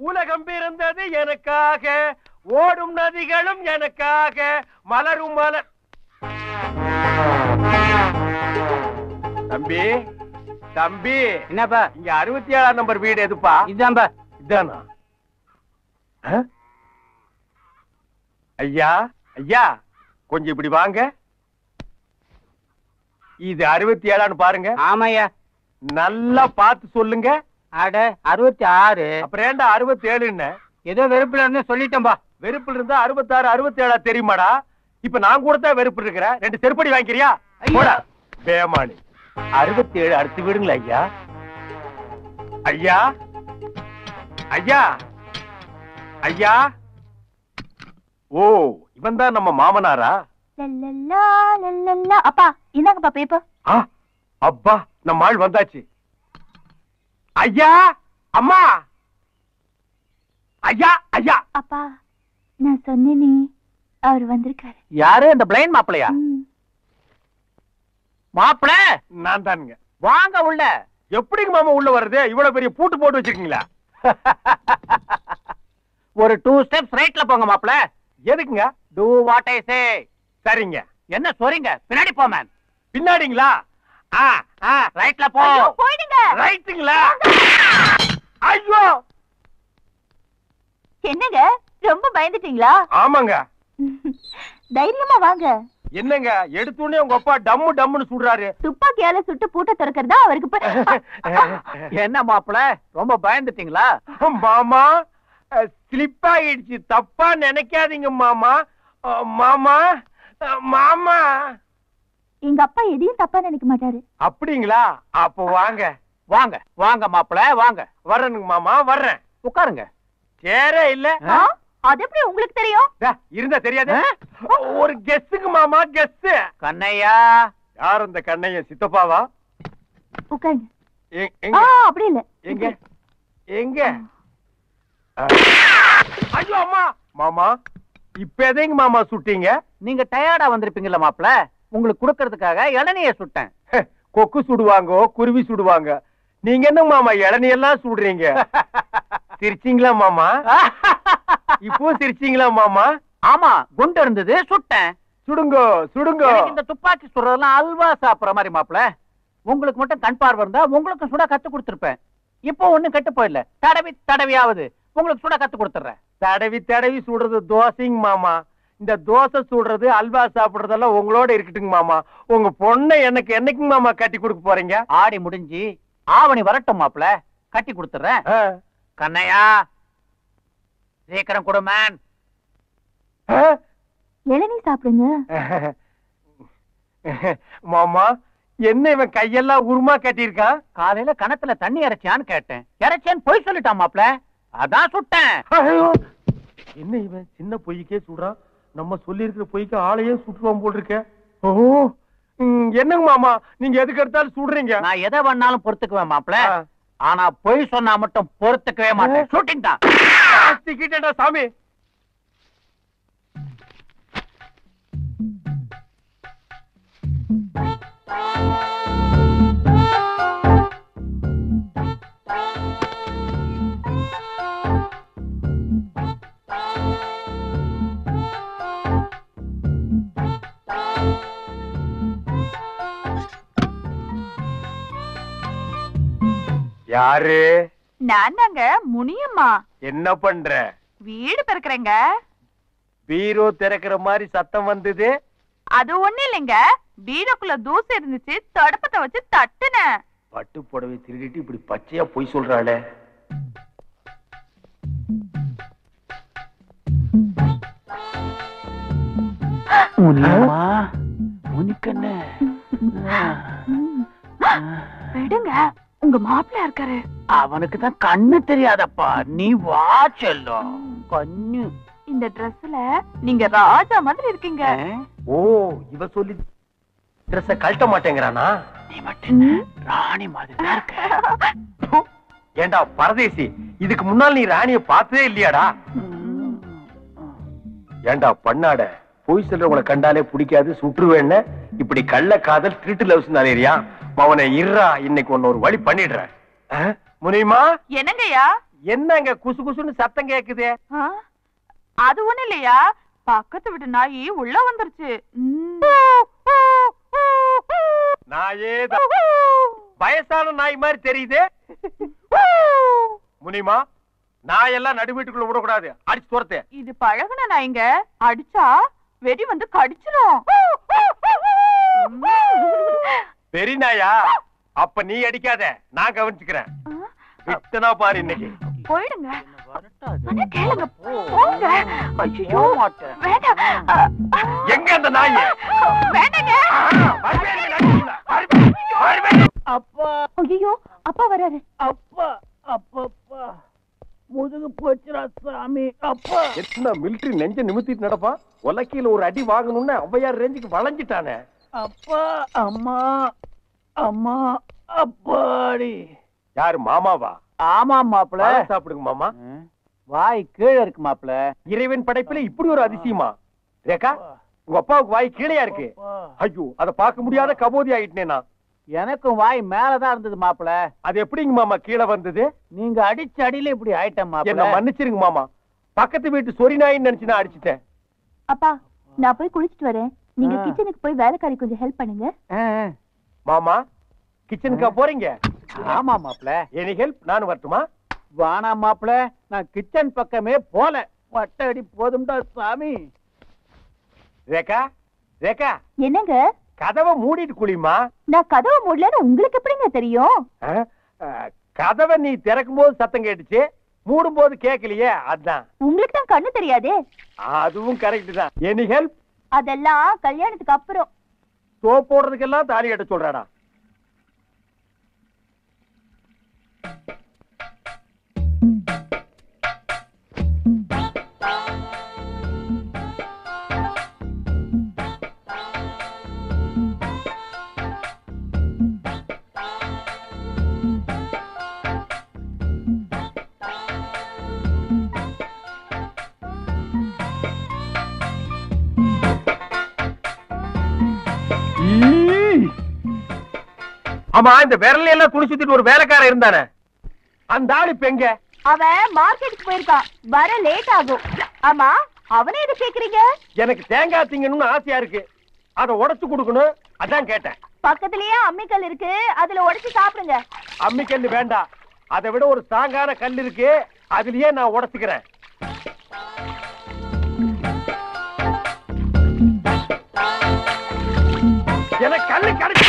உலகம் பிறந்தது எனக்காக, ஓடும் நதிகளும் எனக்காக, மலரும் மலர். தம்பி தம்பி, என்னப்பா இங்க 67ஆம் நம்பர் வீடு எதுப்பா? இதான்பா. இதானா? ஐயா ஐயா, கொஞ்சம் இப்படி வாங்க. இது 67ஆன்னு பாருங்க. ஆமாய்யா. நல்லா பார்த்து சொல்லுங்க. அட 66. அப்புறம் ஏண்டா 67ன்னு? ஏதோ வெறுப்புல இருந்து சொல்லிட்டேன்பா. வெறுப்புல இருந்தா 66 67 தெரியுமாடா? இப்ப நான் கூட தான் வெறுப்பு இருக்கிறேன். 2 செருப்படி வாங்கிக்கிறியா? போடா பேமானி. 67 அடுத்து விடுங்களா ஐயா. ஐயா ஐயா ஐயா. ஓ, இவன் தான் நம்ம மாமனாரா? அப்பா இந்தாங்கப்பா பேப்பர். அப்பா, நம்ம ஆள் வந்தாச்சு. ஐயா அம்மா. ஐயா ஐயா. அப்பா நான் சொன்னேனே, அவர் வந்திருக்காரு. யாரு? அந்த பிளைன் மாப்பிளையா? மாப்பிள நான் தானுங்க. வாங்க உள்ள. எப்படிங்க மாமா உள்ள வருது? இவ்வளவு பெரிய பூட்டு போட்டு வச்சிருக்கீங்களா? ஒரு 2 ஸ்டெப்ஸ் ரைட்ல போங்க மாப்பிள. எதுக்குங்க? Do what I say. சரிங்க. என்ன சொல்றீங்க? பின்னாடி போ மேன். பின்னாடிங்களா? ரைட்ல போ. போயிடுங்க. ரைட்டுங்களா? ஐயோ, என்னங்க ரொம்ப பயந்துட்டீங்களா? ஆமாங்க. தைரியமா வாங்க. என்னங்க எடுத்துனே உங்க அப்பா டம்மு டம்முன்னு சுடுறாரு? துப்பாக்கியால சுட்டு பூட்ட திறக்கிறதா அவருக்கு. என்ன மாப்பிள ரொம்ப பயந்துட்டீங்களா? மாமா ஸ்லிப் ஆயிடுச்சு, தப்பா நினைக்காதீங்க மாமா. மாமா மாமா. எங்க அப்பா எதையும் தப்பா நினைக்க மாட்டாரு. அப்படிங்களா? அப்போ வாங்க வாங்க வாங்க மாப்பிள வாங்க. வர்றேனுங்க மாமா, வர்றேன். உட்காருங்க. சேரே இல்ல. அது எப்படி உங்களுக்கு தெரியும்? இருந்தா தெரியாது. ஒரு கெஸ்ஸுக்கு மாமா, கெஸ். கண்ணையா. யார் அந்த கண்ணைய? சித்தப்பாவா? உட்காருங்க. அப்படி இல்ல. எங்க எங்க? ஐயோ அம்மா. மாமா இப்ப எதைங்க மாமா சுட்டீங்க? நீங்க டயர்டா வந்திருப்பீங்கல்ல மாப்பிள, உங்களுக்கு கொடுக்கறதுக்காக இளநிய சுட்டேன். கொக்கு சுடுவாங்க, குருவி சுடுவாங்க. நீங்க என்ன மாமா இளநியெல்லாம் சுடுறீங்க? சிரிச்சீங்களா மாமா? இப்போ சிரிச்சீங்களா மாமா? ஆமா, குண்டு இருந்தது சுட்டேன். சுடுங்க சுடுங்க. இந்த துப்பாக்கி சுடுறதெல்லாம் அல்வா சாப்பிடுற மாதிரி மாப்பிள. உங்களுக்கு மட்டும் கண் பார்வை இருந்தா உங்களுக்கு சுட கத்து கொடுத்துருப்பேன். இப்போ ஒண்ணும் கெட்டு போயிடல. தடவி தடவியாவது உங்களுக்கு சுட கத்து கொடுத்துறேன். தடவி தடவி சுடுறது தோசைங்க மாமா. இந்த தோசை சுடுறது அல்வா சாப்பிடுறதெல்லாம் உங்களோட இருக்கட்டுங்க மாமா. உங்க பொண்ணை எனக்கு என்னைக்கு மாமா கட்டி கொடுக்க போறீங்க? ஆடி முடிஞ்சு ஆவணி வரட்டும் மாப்பிள, கட்டி கொடுத்துறேன். கண்ணையா சீக்கிரம் கொடு மேன். இளநீ சாப்பிடுங்க மாமா. என்ன இவன் கையெல்லாம் உருமா கட்டியிருக்கான்? காலையில கணத்துல தண்ணி இறைச்சியான்னு கேட்டேன். இறைச்சேன்னு பொய் சொல்லிட்டான் மாப்பிள, அதான் சுட்டேன். என்ன இவன் சின்ன பொய்க்கே சுடுறான்? நம்ம சொல்லி இருக்கிற பொய்க்கு ஆளையே சுட்டுவான் போல் இருக்க. ஓ, என்னங்க மாமா நீங்க எதுக்கு எடுத்தாலும் சுடுறீங்க? நான் எதை வேணாலும் பொறுத்துக்குவேன் மாப்பிள, ஆனா பொய் சொன்னா மட்டும் பொறுத்துக்கவே மாட்டேன். ஷூட்டிங் தான். சாமி. யாரு? நான் தாங்க முனியம்மா. என்ன பண்ற? வீடு திறக்கிறேங்க. பீரோ திறக்கிற மாதிரி சத்தம் வந்தது. அது ஒண்ணு இல்லைங்க, பீரோக்குள்ள தூசு இருந்துச்சு, தடுப்பத்தை வச்சு தட்டுனேன். பட்டு புடவை திருடிட்டு இப்படி பச்சையா பொய் சொல்றாளே. முனியம்மா, முனிக்கண்ணே. விடுங்க, உங்க மாப்பிள்ள இருக்காரு. அவனுக்கு தான் கண்ணு தெரியாதப்பா, நீ வா செல்லும். கண்ணு. இந்த ட்ரெஸ்ல நீங்க ராஜா மாதிரி இருக்கீங்க. ஓ, இவ சொல்லி ட்ரெஸ்ஸ கழட்ட மாட்டேங்கிறானா? நீ மட்டும் ராணி மாதிரி தான் இருக்க. ஏண்டா பரதேசி, இதுக்கு முன்னால் நீ ராணிய பார்த்ததே இல்லையாடா? ஏண்டா பண்ணாட, பொய் சொல்றவங்களை கண்டாலே பிடிக்காது, சுற்றுவேன்னு இப்படி கள்ள காதல் திருட்டு லவ்ஸ் நிறையா. அவனை இருறா, இன்னைக்கு ஒன்னு ஒரு வழி பண்ணிடுறேன். முனியுமா. என்னங்கய்யா? என்னங்க குசு குசுன்னு சத்தம் கேக்குது? அது ஒண்ணு இல்லையா, பக்கத்து வீட்டு நாயி உள்ள வந்துருச்சு. நாயே வயசான நாய் மாதிரி தெரியுது. முனிமா, நாயெல்லாம் நடு வீட்டுக்குள்ள விடக்கூடாது, அடிச்சு துரத்து. இது பழகுன நாய்ங்க, அடிச்சா வெடி வந்து கடிச்சிரும். பெரிய நாயா? அப்ப நீ அடிக்காத, நான் கவனிச்சுக்கிறேன். விட்டனா பாரு இன்னைக்கு. போயிடுங்க. அண்ணா கேளுங்க, போங்க. ஐயோ வேண்டாம். எங்க அந்த நாய்? வேண்டாங்க. அப்பா, ஐயோ அப்பா வராரு. அப்பா, அப்பப்பா, முதுகு போச்சுரா சாமி. அப்பா, எத்தனை மிலிட்டரி நெஞ்ச நிமித்திட்டு நடப்பான். உலக்கையில ஒரு அடி வாங்கணும்னு ஔவையார் ரேஞ்சுக்கு வளைஞ்சிட்டானே. அப்பா, அம்மா, அம்மா, அப்பாடி. யாரு, மாமாவா? ஆமா மாப்பிள. சாப்பிடுங்க மாமா. வாய் கீழே இருக்கு மாப்பிள. இறைவன் படைப்புல இப்படி ஒரு அதிசயமா? ரேகா, உங்க அப்பாவுக்கு வாய் கீழையா இருக்கு. ஐயோ, அத பார்க்க முடியாத கபோதி ஆயிட்டேனா. எனக்கும் வாய் மேலதான் இருந்தது மாப்பிள. அது எப்படிங்க மாமா கீழே வந்தது? நீங்க அடிச்ச அடியில இப்படி ஆயிட்டேன் மாப்பிள. என்ன மன்னிச்சிருங்க மாமா. பக்கத்து வீட்டு சொரி நாயின்னு நினைச்சு நான் அடிச்சிட்டேன். அப்பா, நான் போய் குளிச்சிட்டு வரேன். நீங்க கிச்சனுக்கு போய் வேலைக்காரி கொஞ்சம் ஹெல்ப் பண்ணுங்க. மாமா, கிச்சனுக்கா போறீங்க? ஆமா மாப்பிள. Any help? நானும் வரட்டுமா? வானா மாப்பிள, நான் கிச்சன் பக்கமே போல. வட்ட அடி போதும்டா சாமி. ரேகா, ரேகா, என்னங்க? கதவை மூடிட்டு குளிமா. நான் கதவை மூடலன்னு உங்களுக்கு எப்படிங்க தெரியும்? கதவை நீ திறக்கும் போது சத்தம் கேட்டுச்சு, மூடும் போது கேட்கலையே, அதான். உங்களுக்கு தான் கண்ணு தெரியாதே. அதுவும் கரெக்ட் தான். Any help? அதெல்லாம் கல்யாணத்துக்கு அப்புறம். சோப் போடுறதுக்கெல்லாம் தாலி கட்ட சொல்றாடா. ஆமா, இந்த விரல எல்லாம் துணி சுத்திட்டு ஒரு வேலைக்காரன் இருந்தானே, அந்த ஆளு இப்ப எங்க? அவன் மார்க்கெட்டுக்கு போயிருக்கான், வர லேட் ஆகும். ஆமா, அவனே எது கேக்குறீங்க? எனக்கு தேங்காய் திங்கணும்னு ஆசையா இருக்கு, அத உடைச்சு கொடுக்கணும், அதான் கேட்டேன். பக்கத்துலயே அம்மிக்கல் இருக்கு, அதுல உடைச்சு சாப்பிடுங்க. அம்மிக்கல் வேண்டாம், அதை விட ஒரு ஸ்ட்ராங்கான கல் இருக்கு, அதுலயே நான் உடைச்சுக்கிறேன். எனக்கு கல்லு கிடைச்சு.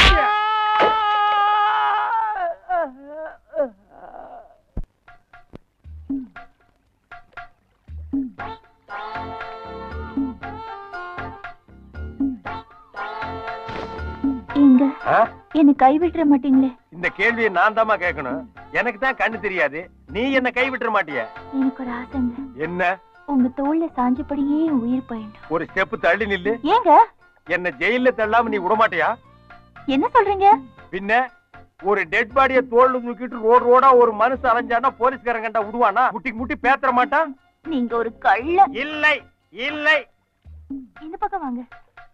என்ன கைவிட்டுற மாட்டீங்களே? இந்த கேள்வியை நான் தாமா கேட்கணும். எனக்கு தான் கண்ணு தெரியாது, நீ என்ன கைவிட்டுற மாட்டிய? எனக்கு ஒரு ஆசைங்க. என்ன? உங்க தோல்ல சாஞ்சபடியே உயிர் பயணம். ஒரு ஸ்டெப் தள்ளி நில்லு. ஏங்க? என்ன ஜெயில தள்ளாம நீ விட மாட்டியா? என்ன சொல்றீங்க? பின்ன ஒரு டெட் பாடிய தோல்ல தூக்கிட்டு ரோடு ரோடா ஒரு மனுஷன் அலைஞ்சானா போலீஸ்காரன் கண்டா விடுவானா? முட்டிக்கு முட்டி பேத்தற மாட்டான். நீங்க ஒரு கள்ள. இல்லை இல்லை. இந்த பக்கம் வாங்க.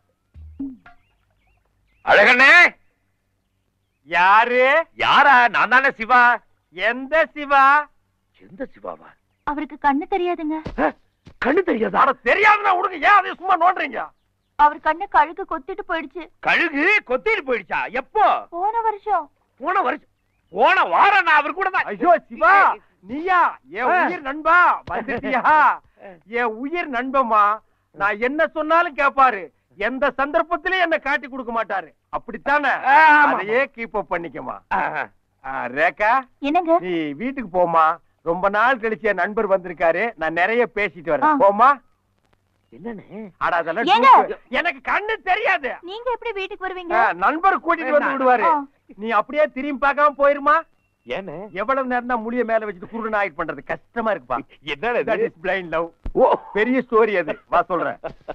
அழகண்ணே. யாரு? யாரா? நான் தானே சிவா. எந்த சிவா? எந்த சிவாவா? அவருக்கு கண்ணு தெரியாதுங்க. கண்ணு தெரியாதா? தெரியாதுன்னா விடுங்க, ஏன் அதை சும்மா நோண்டுறீங்க? அவர் கண்ணு கழுகு கொத்திட்டு போயிடுச்சு. கழுகு கொத்திட்டு போயிடுச்சா? எப்போ? போன வருஷம். போன வருஷம்? போன வாரம் நான் அவர் கூட தான். ஐயோ சிவா, நீயா? என் உயிர் நண்பா, வந்துட்டியா? என் உயிர் நண்பமா, நான் என்ன சொன்னாலும் கேட்பாரு, எந்த சந்தர்ப்பத்திலும் என்ன காட்டி கொடுக்க மாட்டாரு, அப்படித்தானே? அதையே கீப் அப் பண்ணிக்கமா. ரேகா, என்னங்க? நீ வீட்டுக்கு போமா, ரொம்ப நாள் கழிச்சு என் நண்பர் வந்திருக்காரு, நான் நிறைய பேசிட்டு வரேன். போமா. என்னன்னு? எனக்கு கண்ணு தெரியாது. நீங்க எப்படி வீட்டுக்கு வருவீங்க? நண்பர் கூட்டிட்டு வந்து விடுவாரு. நீ அப்படியே திரும்பி பார்க்காம போயிருமா? ஏன்னு? எவ்வளவு நேரம் தான் முடிய மேல வச்சுட்டு குருடன் ஆயிட் பண்றது கஷ்டமா இருக்குப்பா. என்ன பிளைண்ட் லவ்? ஓ, பெரிய ஸ்டோரி அது, வா சொல்றேன்.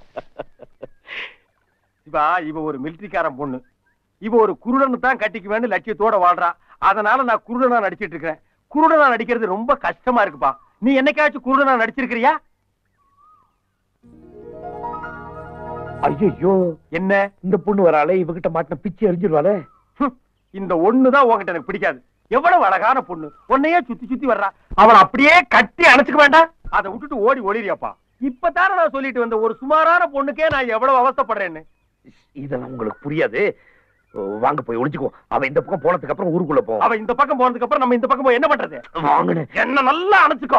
சிவா, இவ ஒரு மிலிட்டரிக்காரன் பொண்ணு, இவ ஒரு குருடனு தான் கட்டிக்குவேன்னு லட்சியத்தோட வாழ்றா. அதனால நான் குருடனா நடிச்சிட்டு இருக்கிறேன். குருடனா நடிக்கிறது ரொம்ப கஷ்டமா இருக்குப்பா. நீ என்னைக்காச்சும் குருடனா நடிச்சிருக்கிறியா? ஐயோ, என்ன இந்த பொண்ணு வராளே, இவகிட்ட மாட்டின பிச்சு எரிஞ்சிருவாளே. இந்த ஒண்ணுதான் உங்ககிட்ட எனக்கு பிடிக்காது. எவ்வளவு அழகான பொண்ணு, உன்னையே சுத்தி சுத்தி வர்றா. அவளை அப்படியே கட்டி அணைச்சுக்க வேண்டாம்? அதை விட்டுட்டு ஓடி ஓடிறியாப்பா? இப்பதானே நான் சொல்லிட்டு வந்த ஒரு சுமாரான பொண்ணுக்கே நான் எவ்வளவு அவஸ்தைப்படுறேன்னு. இதெல்லாம் உங்களுக்கு புரியாது. வாங்க போய் ஒளிச்சுக்கோ. அவ இந்த பக்கம் போனதுக்கு அப்புறம் ஊருக்குள்ள போ. அவ இந்த பக்கம் போனதுக்கு அப்புறம் நம்ம இந்த பக்கம் போய் என்ன பண்றது? வாங்கன்னு என்ன நல்லா அணைச்சுக்கோ.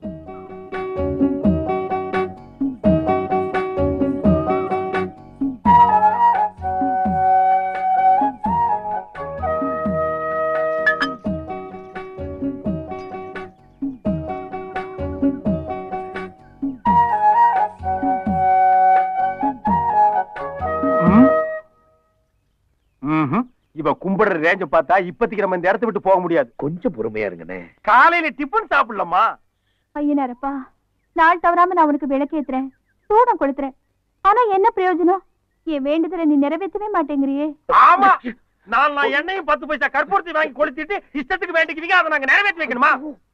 இவ கும்பிடுற ரேஞ்ச பார்த்தா இப்பத்திக்கு நம்ம இந்த இடத்தை விட்டு போக முடியாது. கொஞ்சம் பொறுமையா இருங்கண்ணே. காலையில டிபன் சாப்பிடலாமா? ஐயனாரப்பா, நாள் தவறாம நான் உனக்கு விளக்கேத்துறேன், சூடம் கொடுத்துறேன். ஆனா என்ன பிரயோஜனம்? என் வேண்டுதலை நீ நிறைவேற்றவே மாட்டேங்கிறியே. ஆமா, நான் எண்ணெயும் 10 பைசா கற்பூரத்தை வாங்கி கொளுத்திட்டு இஷ்டத்துக்கு வேண்டிக்குவீங்க, அதை நாங்க நிறைவேற்றி வைக்கணுமா?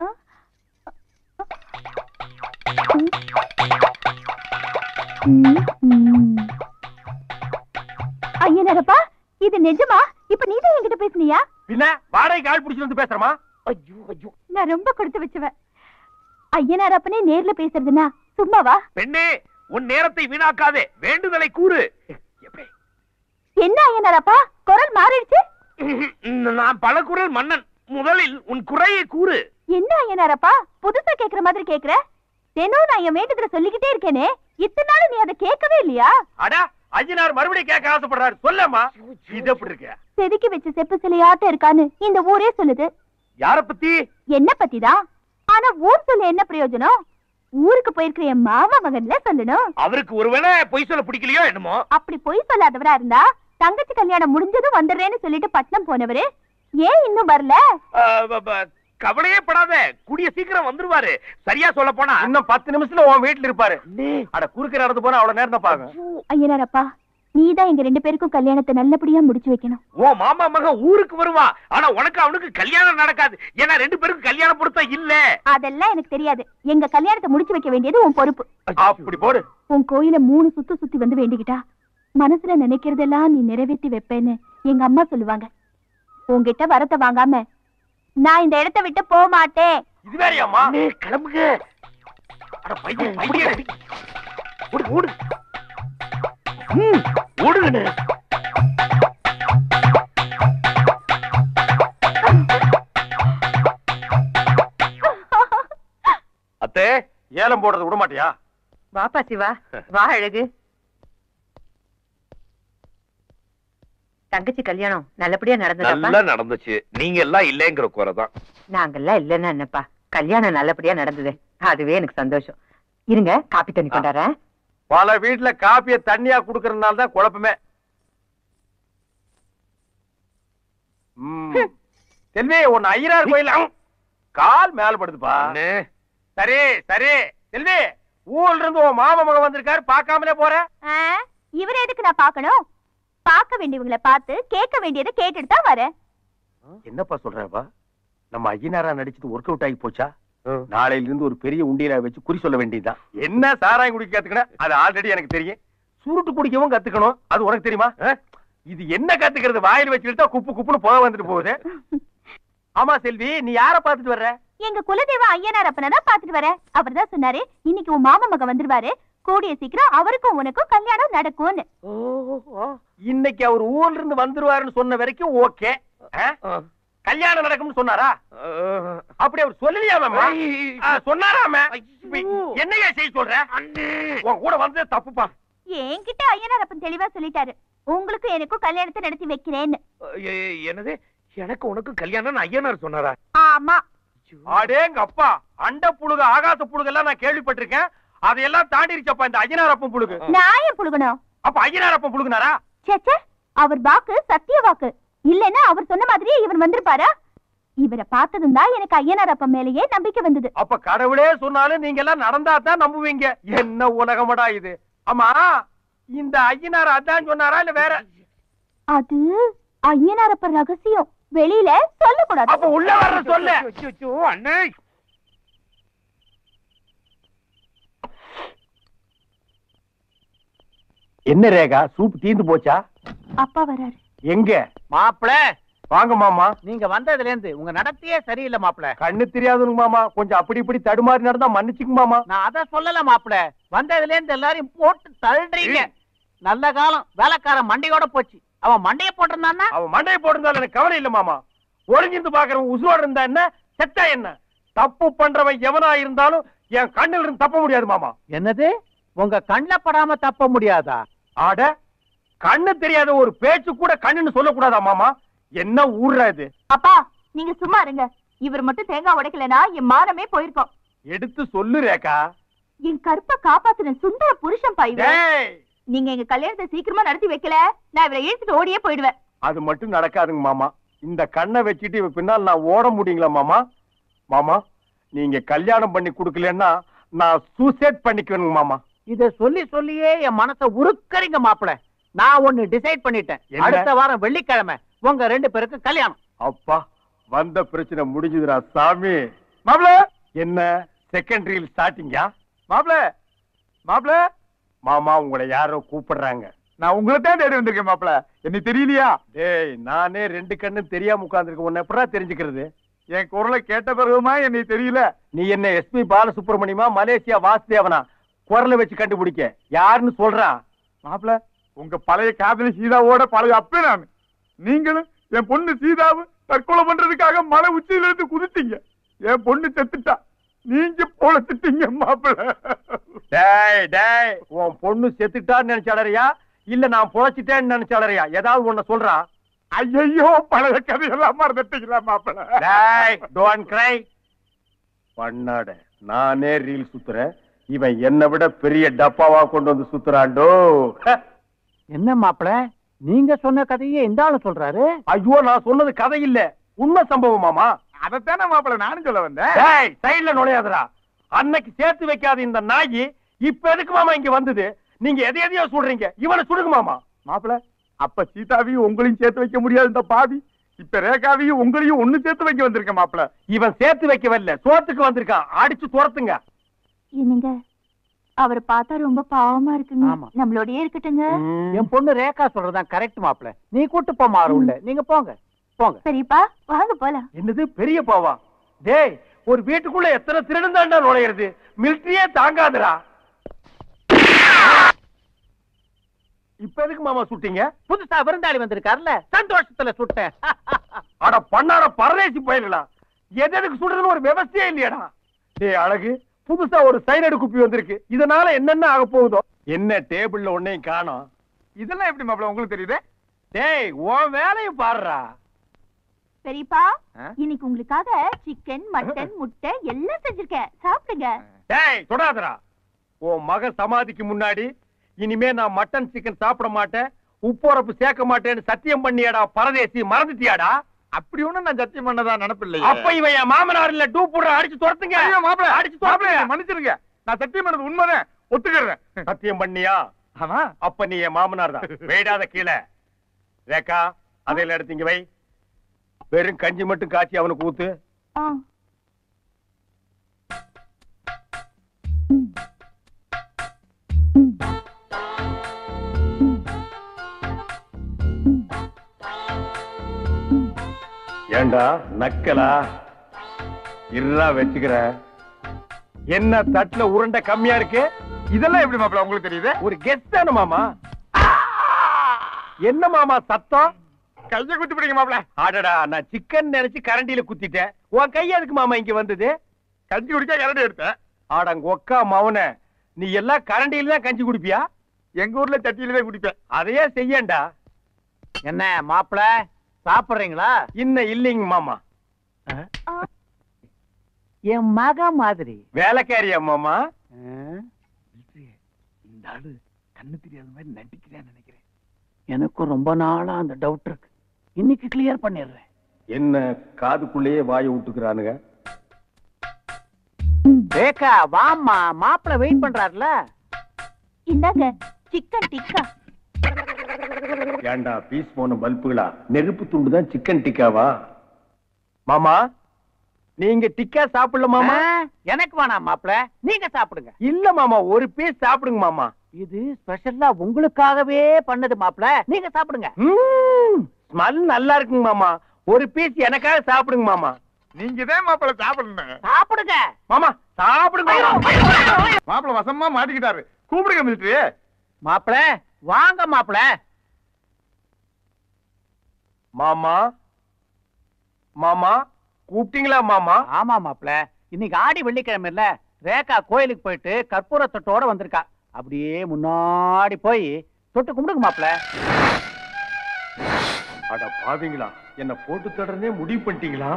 ஐயனாரப்பா, இது நிஜமா? இப்ப நீதான் என்கிட்ட பேசுனியா? பின்ன வாடகைக்கு ஆள் பிடிச்சு வந்து பேசுறமா? ஐயோ ஐயோ, நான் ரொம்ப கொடுத்து வச்சுவேன். ஐயனாரப்பனே நேர்ல பேசுறதுன்னா சும்மாவா? பெண்ணே, உன் நேரத்தை வீணாக்காதே, வேண்டுதலை கூறு. என்ன ஐயனாரப்பா, குரல் மாறிடுச்சு? நான் பல குரல் மன்னன். முதலில் உன் குறையை கூறு. என்ன ஐயனாரப்பா, புதுசா கேக்குற மாதிரி கேக்குற? தினம் நான் என் வேண்டுதல சொல்லிக்கிட்டே இருக்கேனே, இத்தனை நாள் நீ அதை கேட்கவே இல்லையா? அடா, ஐயனார் மறுபடியும் கேட்க ஆசைப்படுறாரு, சொல்லமா? இது எப்படி இருக்க? செதுக்கி வச்ச செப்பு சிலையாட்ட இருக்கான்னு இந்த ஊரே சொல்லுது. யார பத்தி? என்ன பத்திதான். ஆனா ஊர் சொல்ல என்ன பிரயோஜனம்? ஊருக்கு போயிருக்கிற என் மாமா மகன்ல சொல்லணும். அவருக்கு ஒருவேளை பொய் சொல்ல பிடிக்கலையோ என்னமோ. அப்படி பொய் சொல்லாதவரா இருந்தா தங்கச்சி கல்யாணம் முடிஞ்சதும் வந்துடுறேன்னு சொல்லிட்டு பட்னம் போனவரு ஏன் இன்னும் வரல? கவலையே படாத, கூடிய சீக்கிரம் வந்துருவாரு. சரியா சொல்ல போனா இன்னும் 10 நிமிஷத்துல உன் வீட்டுல இருப்பாரு. அட குறுக்க நடந்து போனா அவ்வளவு நேரம் தான் பாக்க. ஐயனாரப்பா, நீதான் எங்க 2 பேருக்கும் கல்யாணத்தை நல்லபடியா முடிச்சு வைக்கணும். ஓ மாமா மகன் ஊருக்கு வருவா, ஆனா உனக்கு அவனுக்கு கல்யாணம் நடக்காது. ஏன்னா 2 பேருக்கும் கல்யாணம் பொருத்தம் இல்ல. அதெல்லாம் எனக்கு தெரியாது. எங்க கல்யாணத்தை முடிச்சு வைக்க வேண்டியது உன் பொறுப்பு. அப்படி போடு. உன் கோயில 3 சுத்தி வந்து வேண்டிக்கிட்டா மனசுல நினைக்கிறதெல்லாம் நீ நிறைவேற்றி வைப்பேன்னு எங்க அம்மா சொல்லுவாங்க. உன்கிட்ட வரத்தை வாங்காம நான் இந்த இடத்தை விட்டு போக மாட்டேன். இது வேறையாமா? கிளம்புங்க. அட பையன் பையன் ஓடு ஓடு. ஓடுங்க. அத்தே, ஏலம் போடுறது விட மாட்டியா? வாப்பா சிவா, வா அழகு. தங்கச்சி கல்யாணம் நல்லபடியா நடந்ததாப்பா? நல்லா நடந்துச்சு. நீங்க எல்லாம் இல்லங்கிற குறைதான். நாங்கெல்லாம் இல்லன்னா என்னப்பா, கல்யாணம் நல்லபடியா நடந்தது, அதுவே எனக்கு சந்தோஷம். இருங்க, காப்பி தண்ணி கொண்டாடுறேன். பல வீட்டுல காப்பிய தண்ணியா குடுக்கறதுனால தான் குழப்பமே. செல்வி, உன் ஐயனார் கோயில கால் மேல படுதுப்பா. சரி சரி செல்வி, ஊர்ல இருந்து உன் மாமா மகன் வந்திருக்காரு, பாக்காமலே போற? இவரை எதுக்கு நான் பாக்கணும்? பார்க்க வேண்டியவங்களை பார்த்து கேட்க வேண்டியதை கேட்டுட்டு தான் வரேன். என்னப்பா சொல்றப்பா? நம்ம ஐயனாரா நடிச்சது ஒர்க் அவுட் ஆகி போச்சா? நாளையில இருந்து ஒரு பெரிய உண்டியல வச்சு குறி சொல்ல வேண்டியதுதான். என்ன சாராயம் குடிக்க கத்துக்கணும், அது ஆல்ரெடி எனக்கு தெரியும். சுருட்டு குடிக்கவும் கத்துக்கணும், அது உனக்கு தெரியுமா? இது என்ன கத்துக்கிறது? வாயில் வச்சுக்கிட்டா குப்பு குப்புன்னு போக வந்துட்டு போகுது. ஆமா செல்வி, நீ யார பாத்துட்டு வர்ற? எங்க குலதெய்வ ஐயனார் அப்பனை தான் பாத்துட்டு வரேன். அவர் தான் சொன்னாரு, இன்னைக்கு உன் மாமா மகன் வந்துருவாரு, கூடிய சீக்கிரம் அவருக்கும் உனக்கும் கல்யாணம் நடக்கும்னு. இன்னைக்கு அவர் ஊர்ல இருந்து வந்துருவாருன்னு சொன்ன வரைக்கும் ஓகே. கல்யாணம் நடக்கும்னு சொன்னாரா? அப்படி அவர் சொல்லலையாம? சொன்னாராம? என்னையா செய்ய சொல்ற? உன் கூட வந்ததே தப்புப்பா. என்கிட்ட ஐயனார் அப்பன் தெளிவா சொல்லிட்டாரு, உங்களுக்கு எனக்கும் கல்யாணத்தை நடத்தி வைக்கிறேன்னு. என்னது, எனக்கு உனக்கு கல்யாணம் ஐயனார் சொன்னாரா? ஆமா. அடேங்க அப்பா, அண்ட புழுகு ஆகாச புழுகு எல்லாம் நான் கேள்விப்பட்டிருக்கேன். அதையெல்லாம் தாண்டிருச்சப்பா இந்த ஐயனார் அப்பன் புழுகு. நான் ஏன் புழுகணும்? அப்ப ஐயனார் அப்பன் புழுகுனாரா? சேச்சே, அவர் வாக்கு சத்திய வாக்கு. இல்லன்னா அவர் சொன்ன மாதிரியே இவர் வந்திருப்பாரா? இவரை பார்த்ததும் தான் எனக்கு ஐயனார் அப்பன் மேலேயே நம்பிக்கை வந்தது. அப்ப கடவுளே சொன்னாலும் நீங்க எல்லாம் நடந்தா தான் நம்புவீங்க. என்ன உலகமடா இது? ஆமா, இந்த ஐயனார் அதான் சொன்னாரா இல்ல வேற? அது ஐயனார் அப்பன் ரகசியம், வெளியில சொல்லக்கூடாது. அப்ப உள்ள வர்ற சொல்ல. அண்ணே, என்ன ரேகா, சூப் தீந்து போச்சா? அப்பா வராரு. எங்க மாப்பிள, வாங்க மாமா. நீங்க வந்ததுல இருந்து உங்க நடத்தையே சரியில்லை மாப்பிள. கண்ணு தெரியாதுங்க மாமா, கொஞ்சம் அப்படி இப்படி தடுமாறி நடந்தா மன்னிச்சுங்க மாமா. நான் அத சொல்லல மாப்பிள, வந்ததுல இருந்து எல்லாரையும் போட்டு தள்ளுறீங்க. நல்ல காலம் வேலைக்காரன் மண்டையோட போச்சு. அவன் மண்டைய போட்டிருந்தான்னா? அவன் மண்டையை போட்டிருந்தாலும் எனக்கு கவலை இல்ல மாமா. ஒளிஞ்சிருந்து பாக்குறவன் உசுரோட இருந்தா என்ன, செத்தா என்ன? தப்பு பண்றவன் எவனா இருந்தாலும் என் கண்ணில் இருந்து தப்ப முடியாது மாமா. என்னது, உங்க கண்ணுல படாம தப்ப முடியாதா? ஆட, கண்ணு தெரியாத ஒரு பேச்சு கூட கண்ணுன்னு சொல்லக்கூடாதா மாமா? என்ன ஊர்ரா இது? அப்பா நீங்க சும்மா இருங்க. இவர் மட்டும் தேங்காய் உடைக்கலனா என் மானமே போயிருக்கும். எடுத்து சொல்லு ரேகா. என் கருப்பை காப்பாத்தின சுந்தர புருஷன் பாய்வே. டேய், நீங்க எங்க கல்யாணத்தை சீக்கிரமா நடத்தி வைக்கல, நான் இவரை இழுத்துட்டு ஓடியே போயிடுவேன். அது மட்டும் நடக்காதுங்க மாமா. இந்த கண்ணை வச்சுட்டு இவ பின்னால் நான் ஓட முடியுங்களா மாமா? மாமா, நீங்க கல்யாணம் பண்ணி கொடுக்கலன்னா நான் சூசைட் பண்ணிக்குவேனுங்க மாமா. இத சொல்லி சொல்லியே என் மனசை உருக்கறீங்க மாப்பிள. நான் ஒண்ணு டிசைட் பண்ணிட்டேன். என்ன? அடுத்த வாரம் வெள்ளிக்கிழமை உங்க 2 பேருக்கு கல்யாணம். அப்பா, வந்த பிரச்சனை முடிஞ்சுதுடா சாமி. மாப்ள, என்ன செகண்டரியில் ஸ்டார்டிங்கா? மாப்ள, மாப்ள, மாமா உங்களை யாரோ கூப்பிடுறாங்க. நான் உங்களை தான் தேடி வந்திருக்கேன் மாப்பிள. என்ன தெரியலையா? டேய், நானே 2 கண்ணும் தெரியாம உட்கார்ந்துருக்கேன். உன்னை எப்படா தெரிஞ்சுக்கிறது? என் குரலை கேட்ட பிறகுமா என்னை தெரியல? நீ என்ன எஸ்பி பாலசுப்ரமணியமா, மலேசியா வாசுதேவனா குரலை வச்சு கண்டுபிடிக்க யாருன்னு சொல்றா? மாப்பிள, உங்க பழைய காதலி சீதாவோட பழைய அப்பே நான். நீங்களும் என் பொண்ணு சீதாவும் தற்கொலை பண்றதுக்காக மலை உச்சியில இருந்து குதித்தீங்க. என் பொண்ணு செத்துட்டா, நீங்க பொழைச்சிட்டீங்க மாப்பிள. டேய் டேய், உன் பொண்ணு செத்துட்டான்னு நினைச்சாளறியா இல்ல நான் பொழைச்சிட்டேன்னு நினைச்சாளறியா? ஏதாவது ஒண்ணு சொல்றா. ஐயோ, பழைய கதையெல்லாம் மறந்துட்டீங்களா மாப்பிள? டேய், டோன்ட் கிரை. பண்ணாட, நானே ரீல் சுத்துறேன், இவன் என்னை விட பெரிய டப்பாவா கொண்டு வந்து சுத்துறாண்டோ. என்ன மாப்பிள, நீங்க சொன்ன கதையே இந்த ஆளு சொல்றாரு? ஐயோ, நான் சொன்னது கதை இல்ல, உண்மை சம்பவம் மாமா. அதைத்தானே மாப்பிள நானும் சொல்ல வந்தேன். டேய், சைடுல நுழையாதடா. அன்னைக்கு சேர்த்து வைக்காத இந்த நாயி இப்ப எதுக்கு மாமா இங்க வந்தது? நீங்க எதையோ சொல்றீங்க, இவனை சுடுங்க மாமா. மாப்பிள, அப்ப சீதாவையும் உங்களையும் சேர்த்து வைக்க முடியாது இந்த பாவி. இப்ப ரேகாவையும் உங்களையும் ஒண்ணு சேர்த்து வைக்க வந்திருக்கேன் மாப்பிள. இவன் சேர்த்து வைக்க வரல, சோத்துக்கு வந்திருக்கான். அடிச்சு துரத்துங்க. என்னங்க, அவரை பார்த்தா ரொம்ப பாவமா இருக்குங்க. ஆமா. நம்மளோடயே இருக்கட்டுங்க. என் பொண்ணு ரேகா சொல்றதுதான் கரெக்ட் மாப்பிள. நீ கூட்டு போ மாறு உள்ள. நீங்க போங்க போங்க. சரிப்பா, வாங்க போலாம். என்னது பெரிய பாவா? டேய், ஒரு வீட்டுக்குள்ள எத்தனை திருடன் தாண்டா நுழையிறது? மிலிட்டரியே தாங்காதுடா. இப்ப எதுக்கு மாமா சுட்டீங்க? புதுசா விருந்தாளி வந்திருக்காருல்ல, சந்தோஷத்துல சுட்டேன். அட பண்ணார பரதேசி போயிடலாம். எதுக்கு சுடுறதுன்னு ஒரு விவசாயே இல்லையாடா? டேய் அழகு, புதுசா ஒரு சைனடு குப்பி வந்திருக்கு. இதனால என்னென்ன ஆக போகுதோ? என்ன டேபிள்ல ஒன்னையும் காணோம். இதெல்லாம் எப்படி மாப்பிள உங்களுக்கு தெரியுது? டேய், உன் வேலையை பாருடா. பெரியப்பா, இன்னைக்கு உங்களுக்காக சிக்கன், மட்டன், முட்டை எல்லாம் செஞ்சிருக்கேன். சாப்பிடுங்க. டேய், தொடாதடா. உன் மக சமாதிக்கு முன்னாடி இனிமே நான் மட்டன் சிக்கன் சாப்பிட மாட்டேன், உப்புரப்பு சேர்க்க மாட்டேன்னு சத்தியம் பண்ணியாடா பரதேசி, மறந்துட்டியாடா? அப்படி ஒண்ணும் நான் சத்தியம் பண்ணதா நினைப்பில்லை. அப்ப இவன் என் மாமனார் இல்ல, டூ போடுற, அடிச்சு துரத்துங்க. மாப்பிள, அடிச்சு துரத்துங்க. மன்னிச்சிருங்க. நான் சத்தியம் பண்ணது உண்மைதான், ஒத்துக்கிறேன். சத்தியம் பண்ணியா? ஆமா. அப்ப நீ என் மாமனார் தான். வெயிடாத கீழே. ரேகா, அதையில எடுத்தீங்க வை. வெறும் கஞ்சி மட்டும் காய்ச்சி அவனுக்கு ஊத்து. ஆ. ஏண்டா நக்கலா? இருடா வச்சுக்கிற. என்ன தட்டுல உருண்டை கம்மியா இருக்கு? இதெல்லாம் எப்படி மாப்பிள உங்களுக்கு தெரியுது? ஒரு கெஸ்ட் தானே மாமா. என்ன மாமா சத்தம்? கையை குத்தி பிடிங்க மாப்பிள. ஆடடா, நான் சிக்கன் நினைச்சு கரண்டியில குத்திட்டேன். உன் கை எதுக்கு மாமா இங்க வந்தது? கஞ்சி குடிக்க கரண்டி எடுத்தேன். ஆடங்க ஒக்கா மவன, நீ எல்லாம் கரண்டியில தான் கஞ்சி குடிப்பியா? எங்க ஊர்ல சட்டியில தான் குடிப்பேன். அதையே செய்யண்டா. என்ன மாப்பிள, சாப்பிடுறீங்களா? இன்னும் இல்லைங்க மாமா. என் மக மாதிரி. வேலைக்காரியா மாமா? இந்த ஆளு கண்ணு தெரியாத மாதிரி நடிக்கிறேன்னு நினைக்கிறேன். எனக்கும் ரொம்ப நாளா அந்த டவுட் இருக்கு. இன்னைக்கு கிளியர் பண்ணிடுறேன். என்ன காதுக்குள்ளேயே வாயை விட்டுக்கிறானுங்க. ரேகா வாம்மா, மாப்பிள வெயிட் பண்றாருல. இந்தாங்க சிக்கன் டிக்கா. ஏண்டா பீஸ் போன பல்புகளா? நெருப்பு துண்டு தான் சிக்கன் டிக்காவா? மாமா, நீங்க டிக்கா சாப்பிடல மாமா? எனக்கு வேணாம் மாப்பிள, நீங்க சாப்பிடுங்க. இல்ல மாமா, ஒரு பீஸ் சாப்பிடுங்க மாமா. இது ஸ்பெஷலா உங்களுக்காகவே பண்ணது மாப்பிள, நீங்க சாப்பிடுங்க. ஸ்மெல் நல்லா இருக்குங்க மாமா. ஒரு பீஸ் எனக்காக சாப்பிடுங்க மாமா. நீங்க தான் மாப்பிள்ள சாப்பிடணும். சாப்பிடுங்க மாமா சாப்பிடுங்க. மாப்பிள்ள வசமா மாட்டிக்கிட்டாரு. கூப்பிடுங்க மிலிட்டரி. மாப்பிள வாங்க மாப்பிள. மாமா மாமா கூப்பிட்டீங்களா மாமா? ஆமா மாப்பிள, இன்னைக்கு ஆடி வெள்ளிக்கிழமை இல்ல, ரேகா கோயிலுக்கு போயிட்டு கற்பூர தொட்டோட வந்திருக்கா. அப்படியே முன்னாடி போய் தொட்டு கும்பிடுங்க மாப்பிள. அட பாவீங்களா, என்ன போட்டு தொடர்ந்தே முடிவு பண்ணிட்டீங்களா?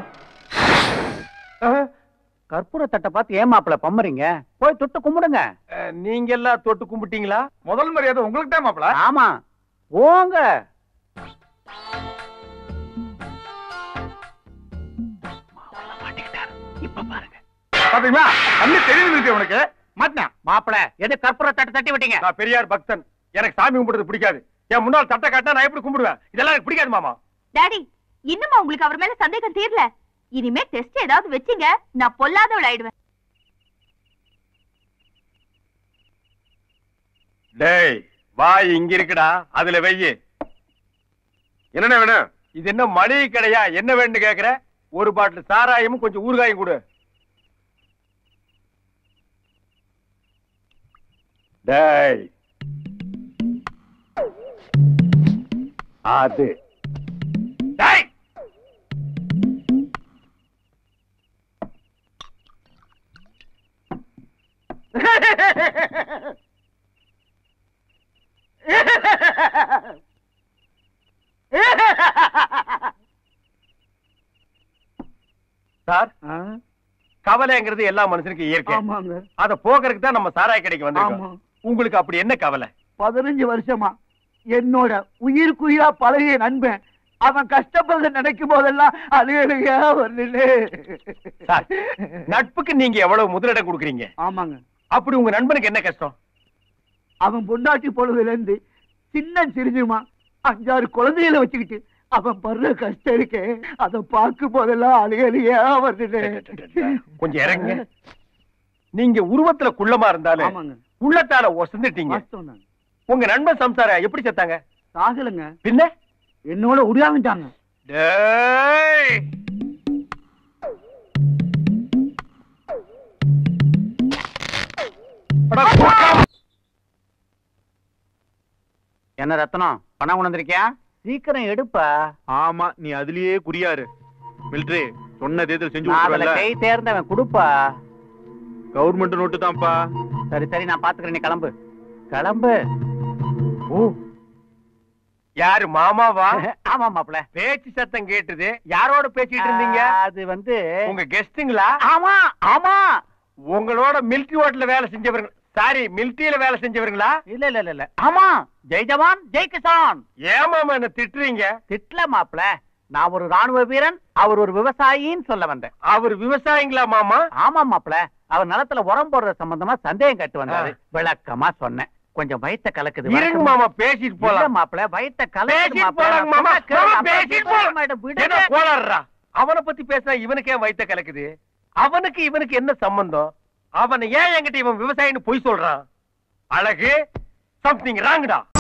கற்பூர தட்டை பார்த்து ஏன் மாப்பிள பம்மறீங்க? போய் தொட்டு கும்பிடுங்க. நீங்க எல்லாம் தொட்டு கும்பிட்டீங்களா? முதல் மரியாதை உங்களுக்கு தான் மாப்பிள்ள. ஆமா போங்க. இப்ப பாருங்க. பாத்தீங்களா, அண்ணி தெரியுது உனக்கு. மாட்டினா மாப்பிள எது கற்பூர தட்டை தட்டி விட்டீங்க? நான் பெரியார் பக்தன், எனக்கு சாமி கும்பிடுறது பிடிக்காது. என் முன்னால் தட்டை காட்டினா நான் எப்படி கும்பிடுவேன்? இதெல்லாம் எனக்கு பிடிக்காது மாமா. டாடி, இன்னுமா உங்களுக்கு அவர் மேல சந்தேகம் தீரல? இனிமே டெஸ்ட் ஏதாவது வச்சீங்க, நான் பொல்லாதவள் ஆயிடுவேன். டேய் வாய் இங்க இருக்குடா, அதுல வெய்யு. என்ன வேணும்? இது என்ன மளிகை கடையா? என்ன வேணும்னு கேக்குற? ஒரு பாட்டில் சாராயமும் கொஞ்சம் ஊறுகாயும் கொடு. டேய் அது டேய் சார், கவலைங்கிறது எல்லா மனுஷனுக்கும் இயற்கை. அத போக்குறதுக்கு தான் நம்ம சாராய கடைக்கு வந்திருக்கோம். உங்களுக்கு அப்படி என்ன கவலை? 15 வருஷமா என்னோட உயிருக்குயிரா பழகிய நண்பன் அவன் கஷ்டப்படுறத நினைக்கும் போதெல்லாம் அழுகையா வருது. சார், நட்புக்கு நீங்க எவ்வளவு முதலிடம் கொடுக்குறீங்க? ஆமாங்க. அப்படி உங்க நண்பனுக்கு என்ன கஷ்டம்? அவன் பொண்டாட்டி பொழுதுல இருந்து சின்ன சிரிஞ்சுமா 5-6 குழந்தைகளை வச்சுக்கிட்டு அவன் படுற கஷ்டம் இருக்கே, அதை பார்க்கும் போதெல்லாம் அழுகையா வருது. கொஞ்சம் இறங்க. நீங்க உருவத்துல குள்ளமா இருந்தாலும் ஆமாங்க, உள்ளத்தால ஒசந்துட்டீங்க. உங்க நண்பன் சம்சாரம் எப்படி செத்தாங்க? சாகலங்க, பின்ன என்னோட உருவாங்கிட்டாங்க. டேய் என்ன ரத்னம், பணம் கொண்டு வந்திருக்கியா? சீக்கிரம் எடுப்பா. ஆமா, நீ அதுலயே குறியாரு. மிலிட்டரி சொன்ன தேர்தல் செஞ்சு நான் விட்டுறல. கை தேர்ந்தவன் கொடுப்பா. கவர்மெண்ட் நோட்டு தான்ப்பா. சரி சரி, நான் பாத்துக்கிறேன், நீ கிளம்பு கிளம்பு. ஓ, யாரு மாமாவா? ஆமா மாப்பிள. பேச்சு சத்தம் கேட்டுது. யாரோட பேசிட்டு இருந்தீங்க? அது வந்து உங்க கெஸ்டுங்களா? ஆமா ஆமா. உங்களோட மிலிட்டரி ஹோட்டல்ல வேலை செஞ்சவங்க, சாரி மிலிட்டரியில வேலை செஞ்சவங்களா? இல்ல இல்ல இல்ல. ஆமா, ஜெய் ஜவான் ஜெய் கிசான். ஏமாமா என்ன திட்டுறீங்க? திட்ல மாப்பிள, நான் ஒரு ராணுவ வீரன், அவர் ஒரு விவசாயின்னு சொல்ல வந்தேன். அவர் விவசாயிங்களா மாமா? ஆமா மாப்பிள, அவர் நிலத்துல உரம் போடுற சம்பந்தமா சந்தேகம் கட்டு வந்தாரு. விளக்கமா சொன்னேன். கொஞ்சம் வயித்த கலக்குது. இருங்க மாமா, பேசிட்டு போலாம். மாப்பிள வயித்த பேசிட்டு போறாங்க மாமா. பேசிட்டு போலாம். கோளாறுடா. அவனை பத்தி பேசினா இவனுக்கே வயித்த கலக்குது. அவனுக்கு இவனுக்கு என்ன சம்பந்தம்? அவனை ஏன் என்கிட்ட இவன் விவசாயின்னு பொய் சொல்றான்? அழகு, சம்திங் ராங்கடா.